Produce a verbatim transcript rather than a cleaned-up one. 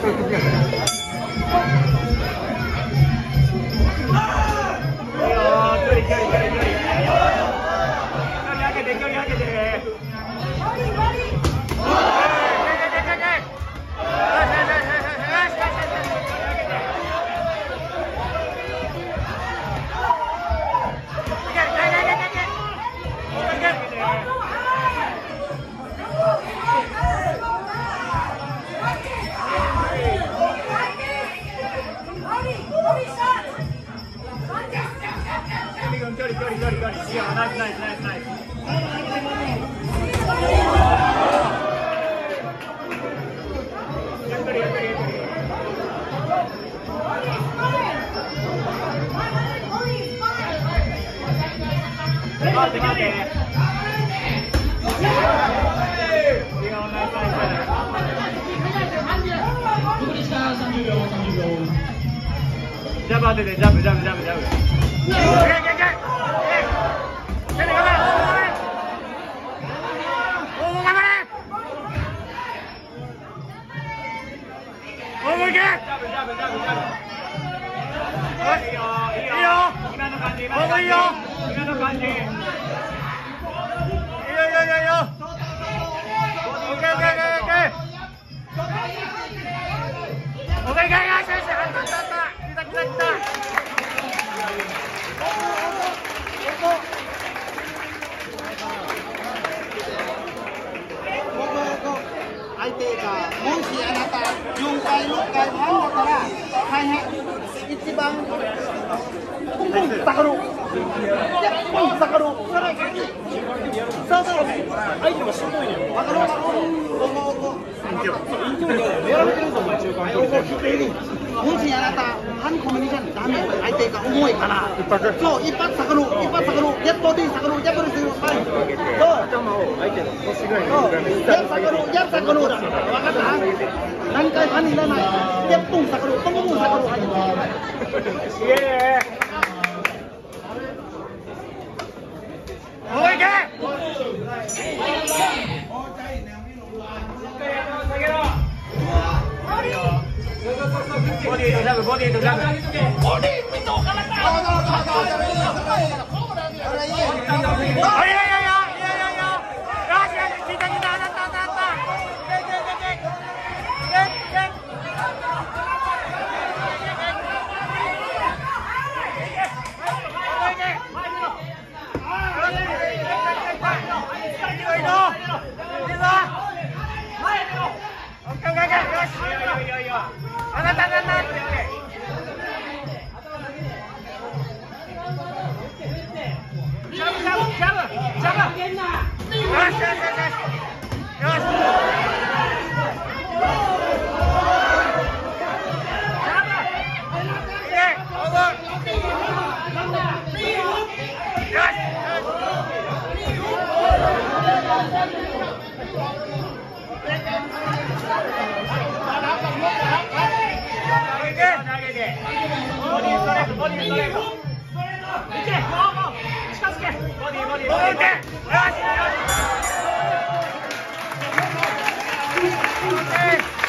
ジャブ当てて、ジャブジャブジャブジャブ。 相手がもしあなたよんかいろっかいもあんだったら大変一番下がろう下がろうさあさあ相手がしんどいねん下がろう下がろうやられてるぞお前中間もしあなたハンコミュニケーションダメ相手が重いからそう一発下がろう一発下がろうやっとで下がろうやっとで下がろう頭を相手の腰ぐらいにやっ下がろうやっ下がろうだ分かった何回パンいらないやっと下がろうともも下がろうすげえもういけボディとジャブ、ボディとジャブ。ボディ見とかなか。いやいやいやいやいやいや。よしよし、来た来た、当たった当たった。けけけけ。けけ。あなたなな。ジャブジャブジャブジャブ。よしよしよしよし。よし。ボディストレート、ボディストレート。いけ、もうもう近づけ。ボディボディ。オーケー。よしよし。オーケー。